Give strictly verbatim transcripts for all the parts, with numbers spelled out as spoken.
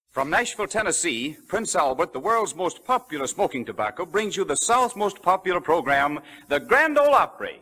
From Nashville, Tennessee, Prince Albert, the world's most popular smoking tobacco, brings you the South's most popular program, the Grand Ole Opry.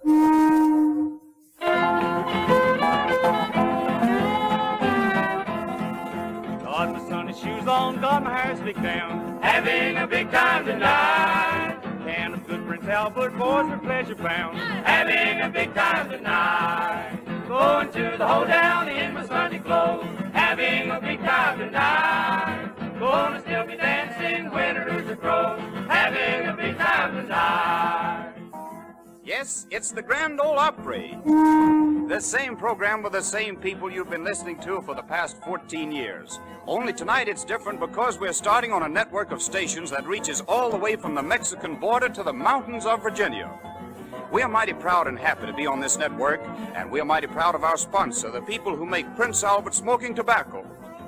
Got my sunny shoes on, got my hair slicked down, having a big time tonight. Can of good Prince Albert, boys for pleasure bound, having a big time tonight. Going to the hoedown in my Sunday clothes, having a big time tonight. Gonna still be dancing when the rooster crows, having a big time tonight. Yes, it's the Grand Ole Opry. The same program with the same people you've been listening to for the past fourteen years. Only tonight it's different because we're starting on a network of stations that reaches all the way from the Mexican border to the mountains of Virginia. We are mighty proud and happy to be on this network, and we are mighty proud of our sponsor, the people who make Prince Albert smoking tobacco.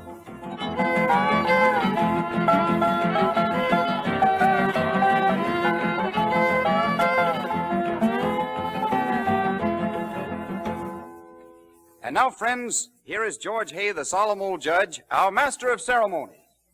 And now, friends, here is George Hay, the solemn old judge, our master of ceremonies.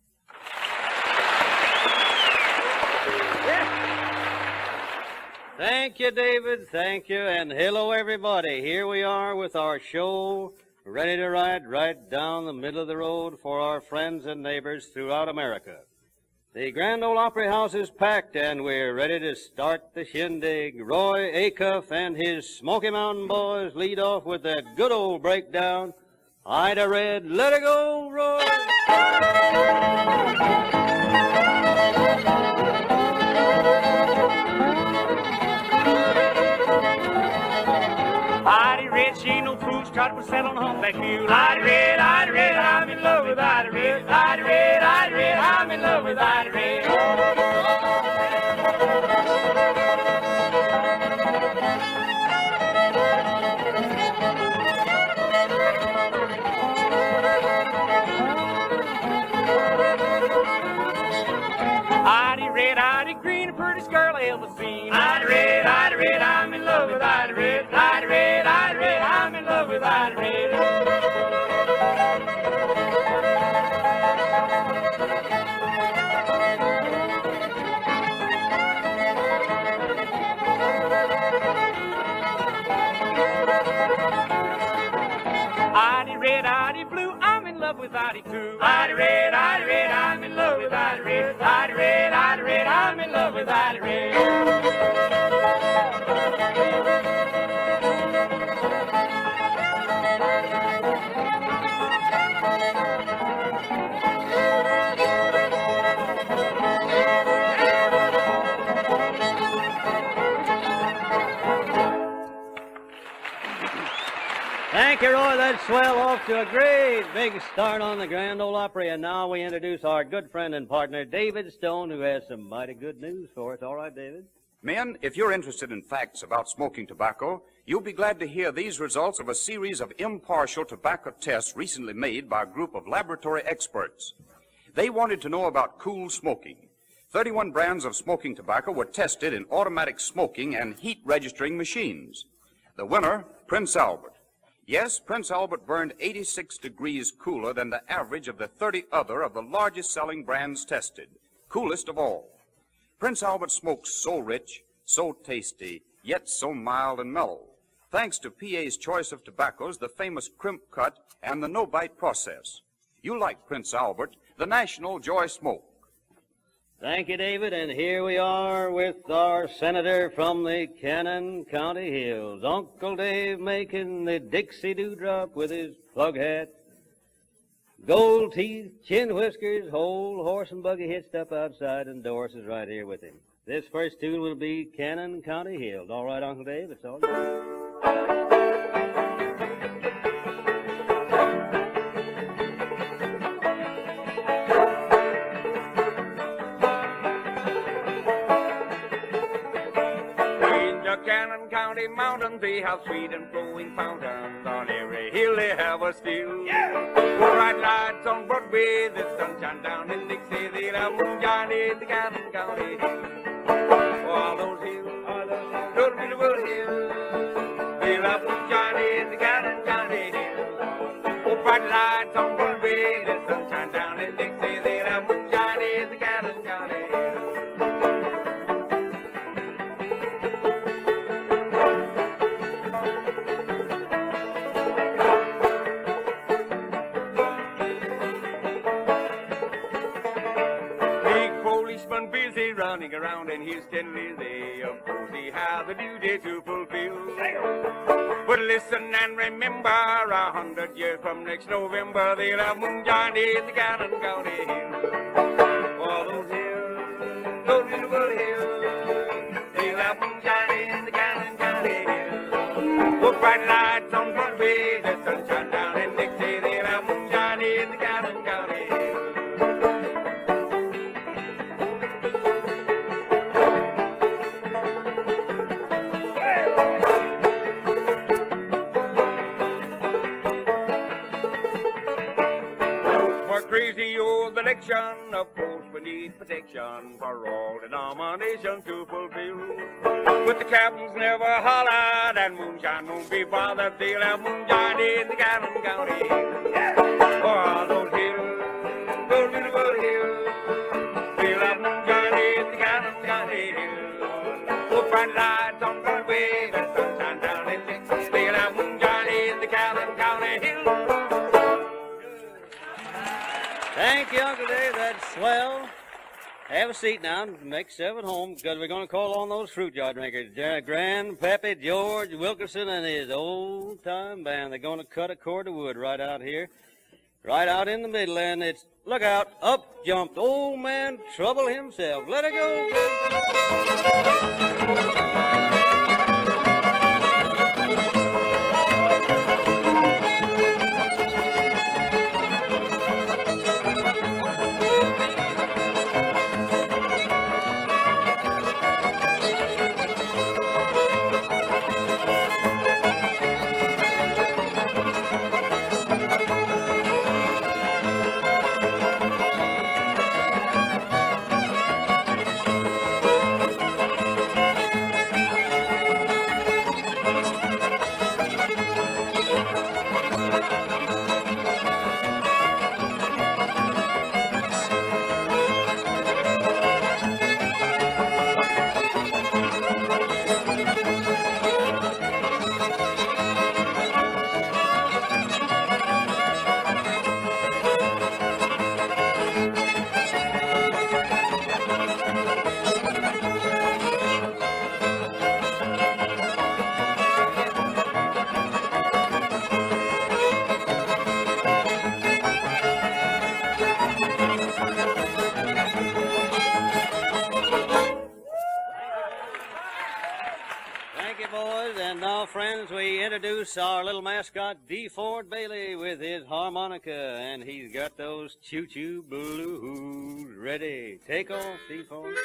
Thank you, David. Thank you. And hello, everybody. Here we are with our show, ready to ride right down the middle of the road for our friends and neighbors throughout America. The Grand Ole Opry House is packed, and we're ready to start the shindig. Roy Acuff and his Smoky Mountain Boys lead off with that good old breakdown. Ida Red, let her go, Roy. Ida Red, she ain't no fool, she tried to put saddle on a humpback mule. Ida Red, Ida Red, I'm in love with Ida Red. Ida Red, Ida Red, I'm in love with Ida Red. Ida Red, Ida Green, the prettiest girl I ever seen. Ida Red, Ida Red, I'm in love with Ida Red. Ida Red, Ida Red, I'm in love with Ida Red. Ida Red, Ida Blue, I'm in love with Ida too. Ida Red, Ida Red, I'm in love with Ida Red. Ida Red, Ida Red, I'm in love with Ida Red. Thank you, Roy. That's swell. Off to a great big start on the Grand Ole Opry. And now we introduce our good friend and partner, David Stone, who has some mighty good news for us. All right, David? Men, if you're interested in facts about smoking tobacco, you'll be glad to hear these results of a series of impartial tobacco tests recently made by a group of laboratory experts. They wanted to know about cool smoking. thirty-one brands of smoking tobacco were tested in automatic smoking and heat registering machines. The winner, Prince Albert. Yes, Prince Albert burned eighty-six degrees cooler than the average of the thirty other of the largest selling brands tested, coolest of all. Prince Albert smokes so rich, so tasty, yet so mild and mellow, thanks to P A's choice of tobaccos, the famous crimp cut and the no-bite process. You like Prince Albert, the national joy smoke. Thank you, David. And here we are with our senator from the Cannon County Hills, Uncle Dave making the Dixie Dewdrop with his plug hat. Gold teeth, chin whiskers, whole horse and buggy hitched up outside, and Doris is right here with him. This first tune will be Cannon County Hills. All right, Uncle Dave, it's all yours. Cannon County mountains, they have sweet and flowing fountains. On every hill they have a still. Yeah! Bright lights on Broadway, the sunshine down in Dixie. They'll have moonshine in the Cannon County hills. All those hills, all those, those beautiful hills. They'll have moonshine in the Cannon County hills. Oh, bright lights on Broadway, the sunshine down in Dixie. running around in Houston, they of course he has a duty to fulfill. But listen and remember, a hundred years from next November, they'll have moonshine in the Cannon County hills. For those hills, those beautiful hills, they'll have moonshine in the Cannon County hills. Put bright lights on Broadway, the sunshine down in Dixie, they'll have moonshine in the Cannon County hills. Crazy old election, of course we need protection for all denominations to fulfill. But the captains never hollered and moonshine won't be bothered. They'll have moonshine in the Cannon County hills. For all those hills, those beautiful hills, they'll have moonshine in the Cannon County hills. Put bright lights on Broadway, the sunshine down in Texas, they'll have moonshine in the Cannon County hills. Thank you, Uncle Dave. That's swell. Have a seat now and make yourself at home because we're going to call on those fruit jar drinkers. Grand, Peppy, George, Wilkerson, and his old-time band. They're going to cut a cord of wood right out here, right out in the middle, and it's, look out, up jumped old man Trouble himself. Let it go. Our little mascot, Deford Bailey, with his harmonica, and he's got those choo-choo blues ready. Take off, Deford.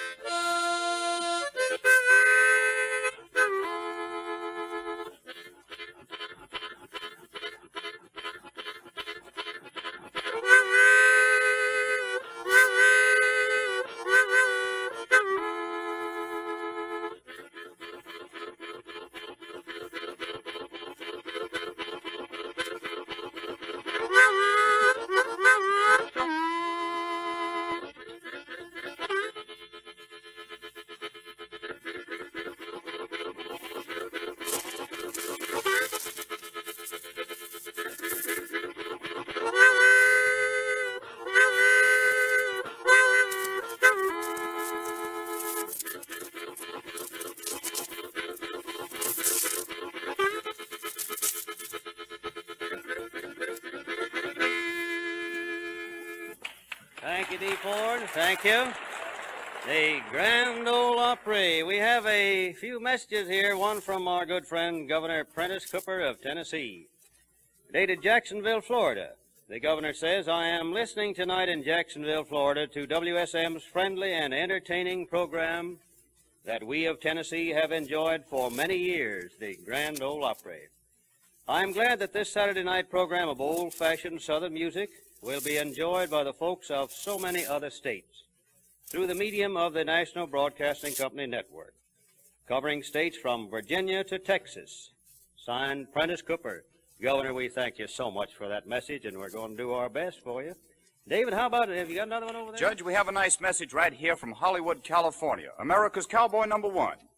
Thank you, Deford. Thank you. The Grand Ole Opry. We have a few messages here, one from our good friend, Governor Prentice Cooper of Tennessee. Dated Jacksonville, Florida. The governor says, I am listening tonight in Jacksonville, Florida to W S M's friendly and entertaining program that we of Tennessee have enjoyed for many years, the Grand Ole Opry. I'm glad that this Saturday night program of old-fashioned Southern music will be enjoyed by the folks of so many other states through the medium of the National Broadcasting Company Network, covering states from Virginia to Texas. Signed, Prentice Cooper. Governor, we thank you so much for that message, and we're going to do our best for you. David, how about it? Have you got another one over there? Judge, we have a nice message right here from Hollywood, California, America's cowboy number one.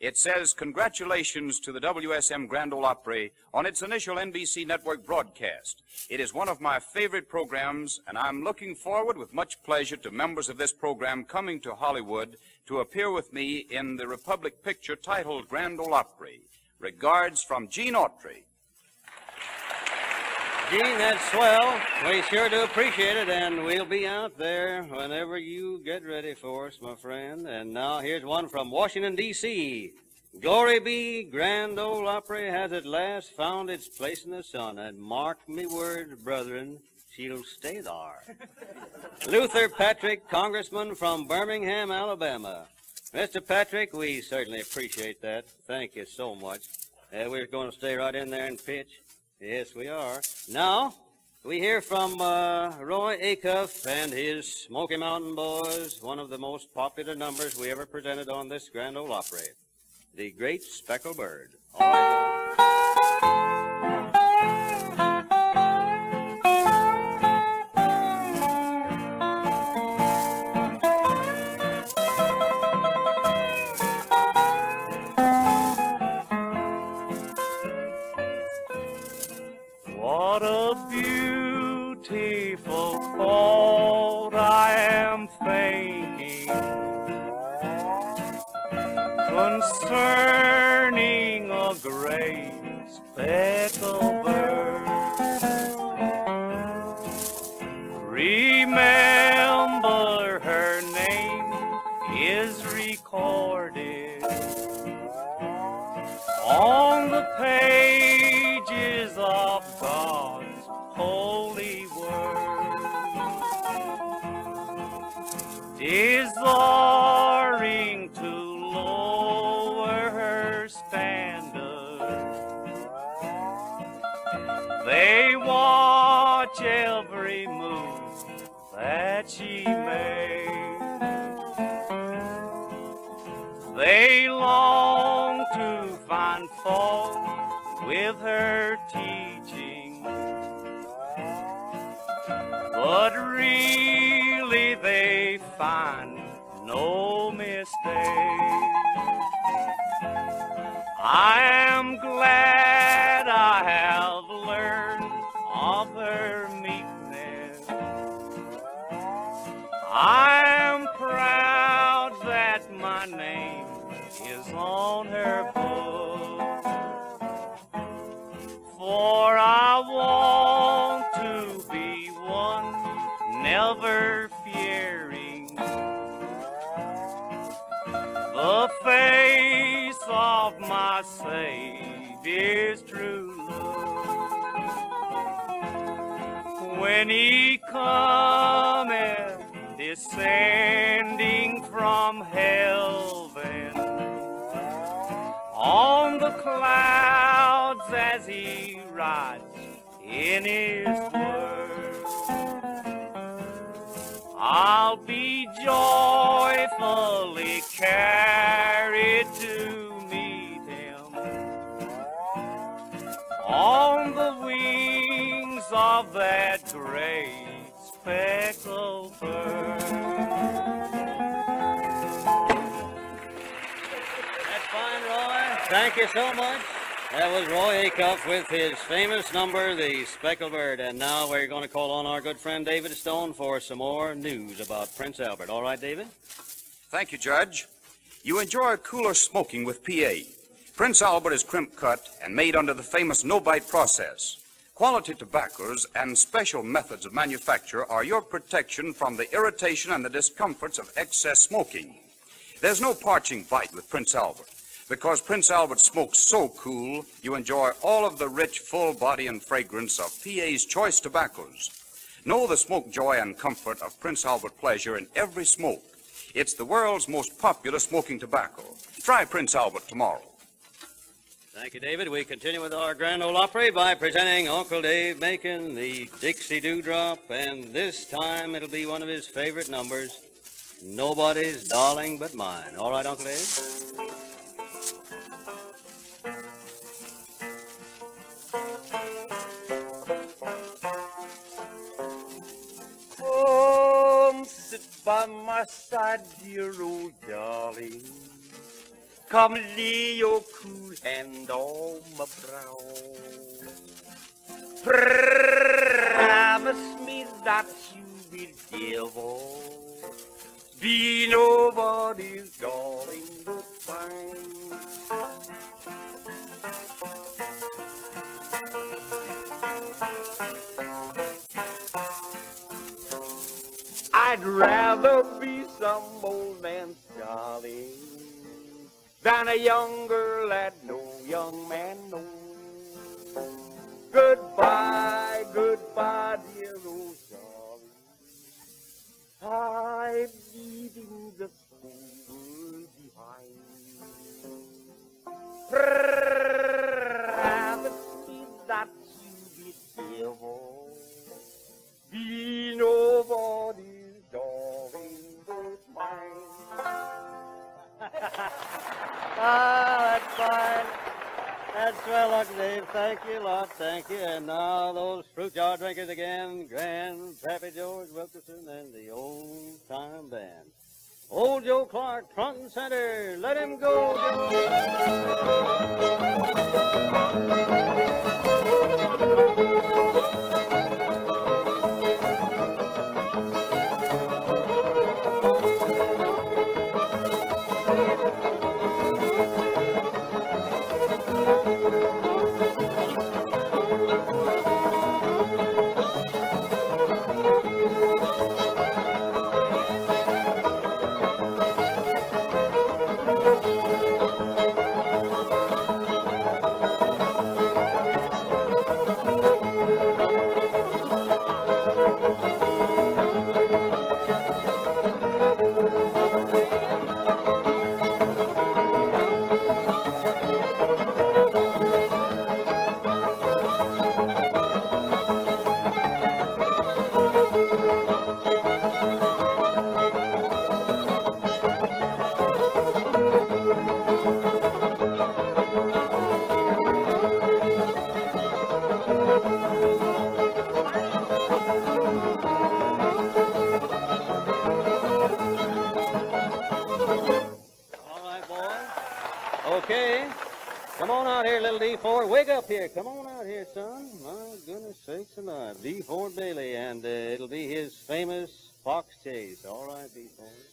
It says, congratulations to the W S M Grand Ole Opry on its initial N B C network broadcast. It is one of my favorite programs, and I'm looking forward with much pleasure to members of this program coming to Hollywood to appear with me in the Republic picture titled Grand Ole Opry. Regards from Gene Autry. Gene, that's swell. We sure do appreciate it, and we'll be out there whenever you get ready for us, my friend. And now here's one from Washington, D C Glory be, Grand Ole Opry has at last found its place in the sun, and mark me words, brethren, she'll stay there. Luther Patrick, Congressman from Birmingham, Alabama. Mister Patrick, we certainly appreciate that. Thank you so much. Uh, we're going to stay right in there and pitch. Yes, we are. Now, we hear from uh, Roy Acuff and his Smoky Mountain Boys, one of the most popular numbers we ever presented on this Grand Ole Opry, The Great Speckled Bird. All right. What a beautiful thought I am thinking concerning a great speckled bird. Remember, her name is recorded on the pages of God's holy word, desiring to lower her standard. They watch every move that she makes. They long to find fault with her teaching, but really they find no mistake. I am glad I have learned of her meekness. I am proud that my name is on her book, for I want to be one never fearing the face of my Savior's true love. When he cometh descending from heaven on the clouds as he rides in his word, I'll be joyfully carried to meet him on the wings of that great speckled bird. That's fine, Roy. Thank you so much. That was Roy Acuff with his famous number, The Speckled Bird. And now we're going to call on our good friend David Stone for some more news about Prince Albert. All right, David? Thank you, Judge. You enjoy cooler smoking with P A. Prince Albert is crimp cut and made under the famous no-bite process. Quality tobaccos and special methods of manufacture are your protection from the irritation and the discomforts of excess smoking. There's no parching bite with Prince Albert. Because Prince Albert smokes so cool, you enjoy all of the rich, full body and fragrance of P A's choice tobaccos. Know the smoke joy and comfort of Prince Albert pleasure in every smoke. It's the world's most popular smoking tobacco. Try Prince Albert tomorrow. Thank you, David. We continue with our Grand Ole Opry by presenting Uncle Dave Macon, the Dixie Dewdrop, and this time it'll be one of his favorite numbers, Nobody's Darling But Mine. All right, Uncle Dave? Come sit by my side, dear old darling. Come lay your cool hand on my brow. Promise me that you will never be nobody's darling but mine. I'd rather be some old man's darling than a young girl that no young man knows. Goodbye, goodbye, dear old darling. I'm leaving the school behind. Promise me that you will never be nobody's darling but mine. Ah, that's fine. That's well, Uncle Dave. Thank you a lot. Thank you. And now those fruit jar drinkers again, Grand Pappy George Wilkerson and the old time band. Old Joe Clark, front and center. Let him go, Joe. Okay. Come on out here, little Deford. Wake up here. Come on out here, son. My goodness sakes alive. Deford Bailey, and uh, it'll be his famous fox chase. All right, Deford.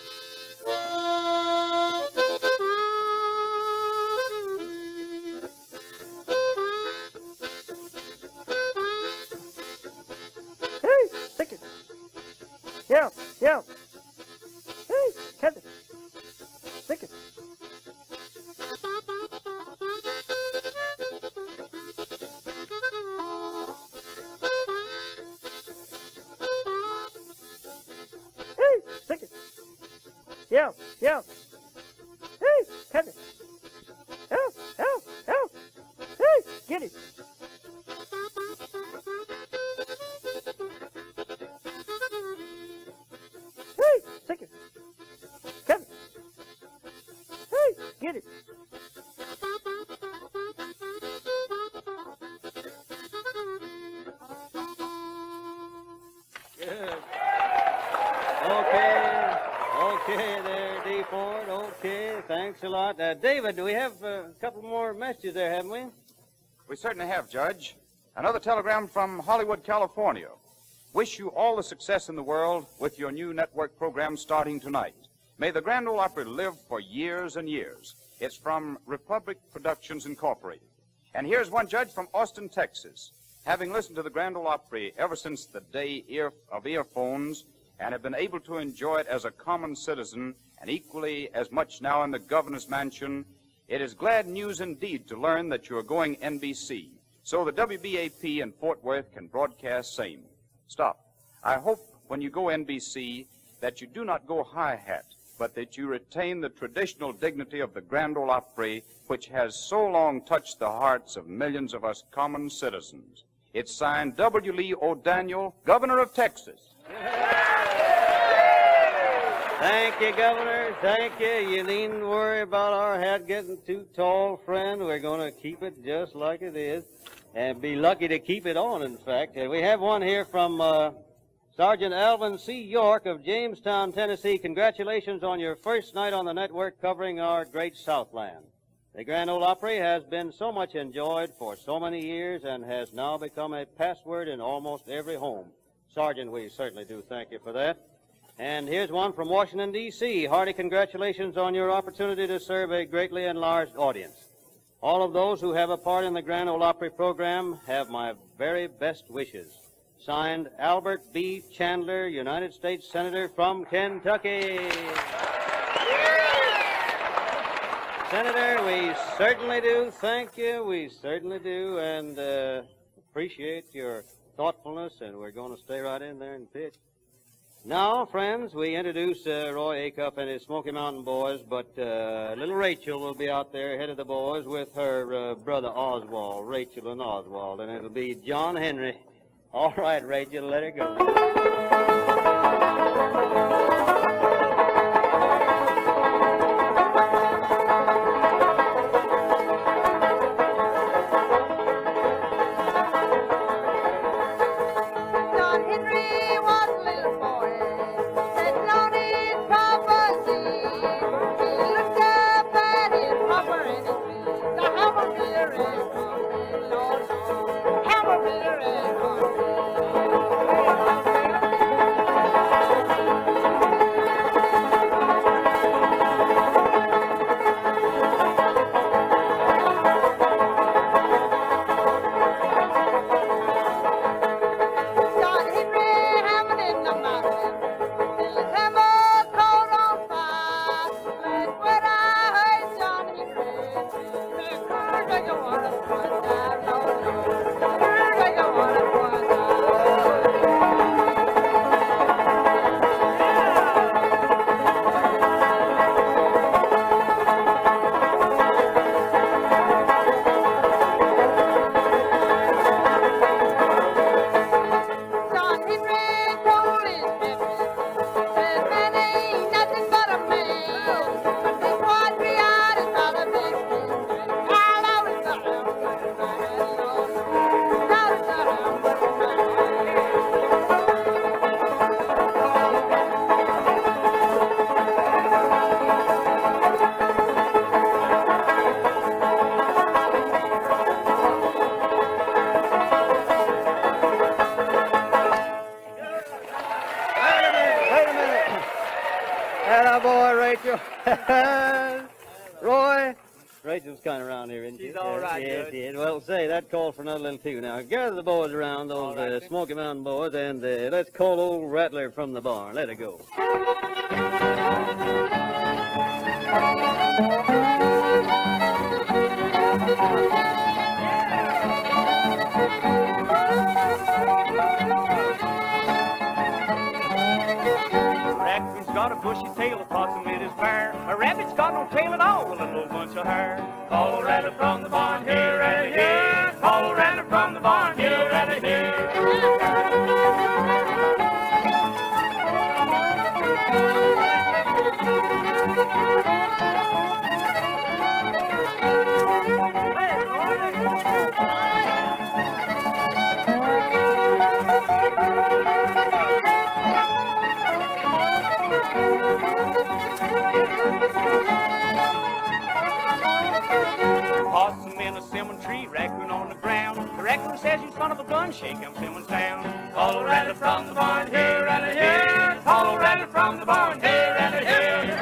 Hey, stick it. Yeah, yeah. Hey, catch it. Stick it. Hey, stick it. Yeah, yeah. Hey, catch it. Help, help, help. Hey, get it. Hey, stick it. Catch it. Hey, get it. Good. Okay. Okay there, Deford. Okay. Thanks a lot. Uh, David, we have uh, a couple more messages there, haven't we? We certainly have, Judge. Another telegram from Hollywood, California. Wish you all the success in the world with your new network program starting tonight. May the Grand Ole Opry live for years and years. It's from Republic Productions, Incorporated. And here's one, Judge, from Austin, Texas. Having listened to the Grand Ole Opry ever since the day ear of earphones and have been able to enjoy it as a common citizen and equally as much now in the governor's mansion, it is glad news indeed to learn that you are going N B C, so the W B A P in Fort Worth can broadcast same. Stop. I hope when you go N B C that you do not go high-hat, but that you retain the traditional dignity of the Grand Ole Opry, which has so long touched the hearts of millions of us common citizens. It's signed W. Lee O'Daniel, Governor of Texas. Thank you, Governor. Thank you. You needn't worry about our hat getting too tall, friend. We're going to keep it just like it is and be lucky to keep it on, in fact. Uh, we have one here from uh, Sergeant Alvin C. York of Jamestown, Tennessee, congratulations on your first night on the network covering our great Southland. The Grand Ole Opry has been so much enjoyed for so many years and has now become a password in almost every home. Sergeant, we certainly do thank you for that. And here's one from Washington, D C Hearty congratulations on your opportunity to serve a greatly enlarged audience. All of those who have a part in the Grand Ole Opry program have my very best wishes. Signed, Albert B. Chandler, United States Senator from Kentucky. Senator, we certainly do thank you. We certainly do, and uh, appreciate your thoughtfulness, and we're going to stay right in there and pitch. Now, friends, we introduce uh, Roy Acuff and his Smoky Mountain Boys, but uh, little Rachel will be out there ahead of the boys with her uh, brother Oswald, Rachel and Oswald, and it'll be John Henry. All right, Rachel, let her go. John Henry was a little boy, sitting on his papa's knee. He looked up at his papa and his feet. The hammer beer and cornmeal, Lord, Lord, hammer beer and cornmeal. Roy, Rachel's kind of around here, isn't she? She's all right, yes, Judge. yes. Well, say, that calls for another little tune. Now, gather the boys around, those right, uh, Smoky Mountain boys, and uh, let's call old Rattler from the barn. Let her go. Raccoon's got a bushy tail, a possum with his bear. A rabbit's got no tail at all with a little bunch of hair. Call Rattler from the barn, here, Rattler, here. Call Rattler from the barn, here, Rattler, here. Possum in a cinnamon tree, raccoon on the ground. The raccoon says, "You son of a gun, shake them cinnamons down." Call Rattler from the barn, here, Rattler, here. Call Rattler from the barn, here, Rattler, here.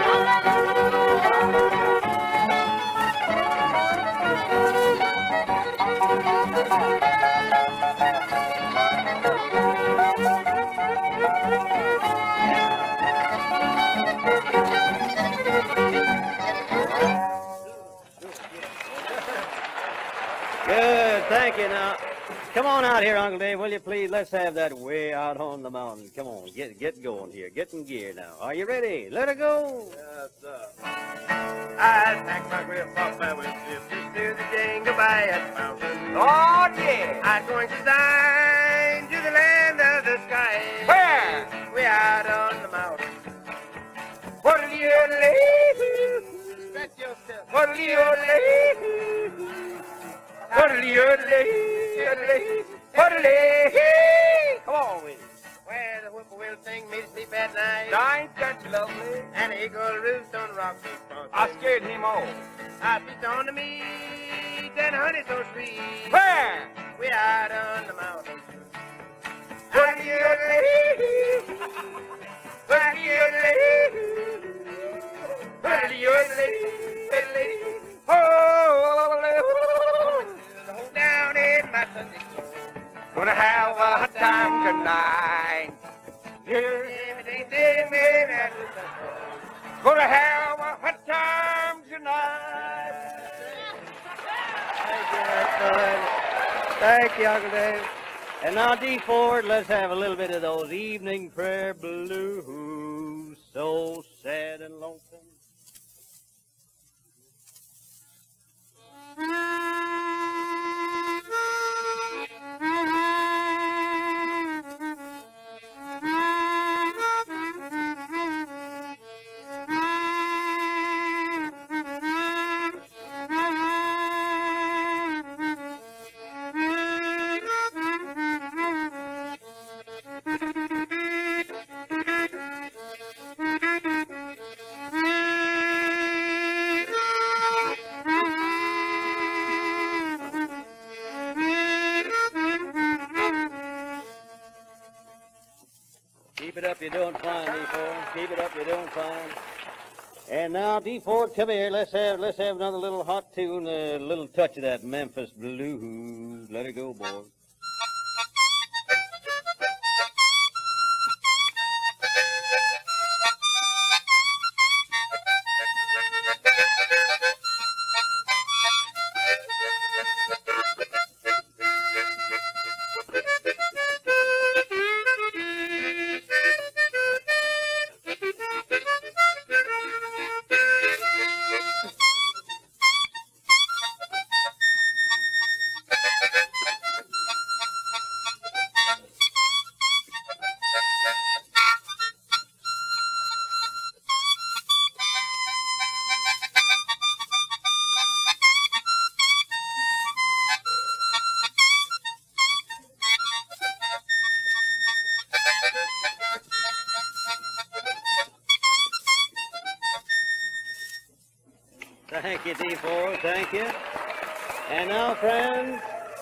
Good, thank you. Now, come on out here, Uncle Dave, will you please? Let's have that way out on the mountain. Come on, get get going here. Get in gear now. Are you ready? Let her go. Yes, sir. I packed my grandpapa with sisters to the jingle bell mountain. Oh, yeah. I'm going to dine to the land of the sky. Where? We out on the mountain. What'll you leave? Stretch yourself. What'll you leave? What'll you leave? What'll you leave? Come on with it. Where the whippoorwill sleep at night. I ain't got you, lovely. And an eagle roost on the rocks. I scared him off. I feast on the meat and honey so sweet. Where? We out on the mountain. Where you lady? Where you lady? Where you lady? Oh, Down in my Sunday clothes. gonna have a time tonight. Yeah. Gonna have a hot time tonight. Thank you, son. Thank you, Uncle Dave. And now, Deford, let's have a little bit of those evening prayer blues. So sad and lonesome. Keep it up, you're doing fine, Deford. Keep it up, you're doing fine. And now, Deford, come here. Let's have let's have another little hot tune, a little touch of that Memphis blues. Let it go, boy. Thank you, Deford. Thank you. And now, friends,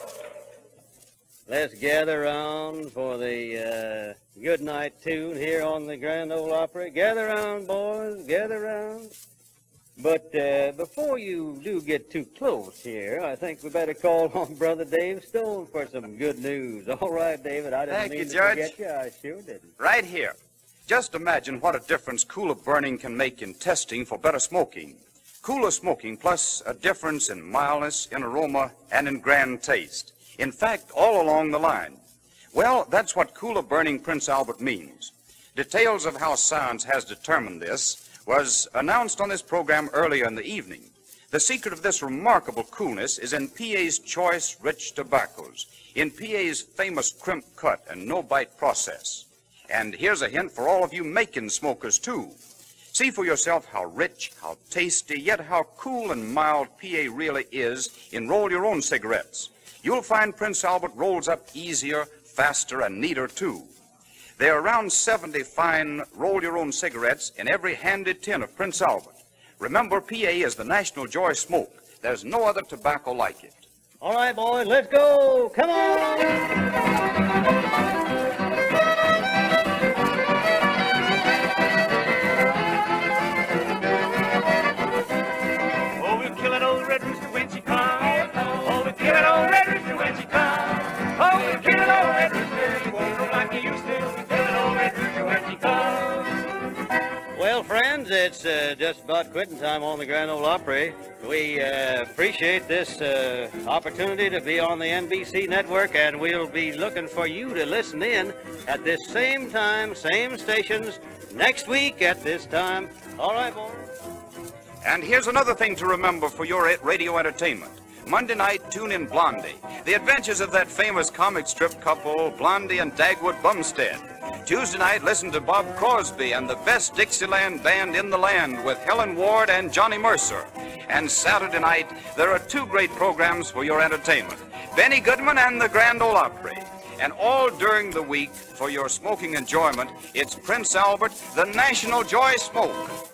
let's gather round for the uh, good night tune here on the Grand Ole Opry. Gather round, boys. Gather round. But uh, before you do get too close here, I think we better call on Brother Dave Stone for some good news. All right, David. I didn't Thank mean you, to Judge. forget you. I sure didn't. Right here. Just imagine what a difference cooler burning can make in testing for better smoking. Cooler smoking plus a difference in mildness, in aroma, and in grand taste. In fact, all along the line. Well, that's what cooler burning Prince Albert means. Details of how science has determined this was announced on this program earlier in the evening. The secret of this remarkable coolness is in P A's choice, rich tobaccos, in P A's famous crimp cut and no-bite process. And here's a hint for all of you Macon smokers, too. See for yourself how rich, how tasty, yet how cool and mild P A really is in roll your own cigarettes. You'll find Prince Albert rolls up easier, faster, and neater, too. There are around seventy fine roll-your-own cigarettes in every handy tin of Prince Albert. Remember, P A is the national joy smoke. There's no other tobacco like it. All right, boys, let's go. Come on. Well, friends, it's uh, just about quitting time on the Grand Ole Opry. We uh, appreciate this uh, opportunity to be on the N B C network, and we'll be looking for you to listen in at this same time, same stations, next week at this time. All right, boys. And here's another thing to remember for your radio entertainment. Monday night, tune in Blondie, the adventures of that famous comic strip couple, Blondie and Dagwood Bumstead. Tuesday night, listen to Bob Crosby and the best Dixieland band in the land with Helen Ward and Johnny Mercer. And Saturday night, there are two great programs for your entertainment, Benny Goodman and the Grand Ole Opry. And all during the week, for your smoking enjoyment, it's Prince Albert, the National Joy Smoke.